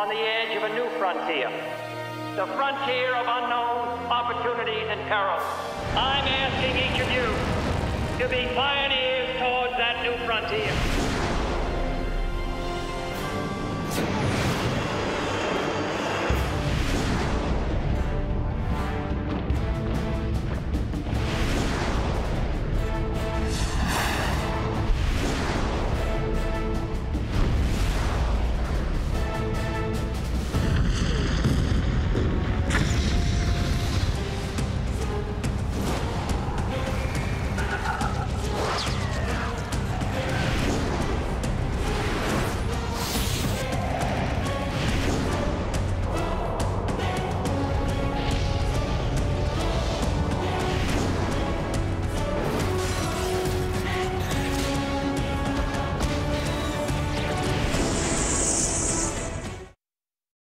on the edge of a new frontier. The frontier of unknown opportunity and peril. I'm asking each of you to be pioneers towards that new frontier.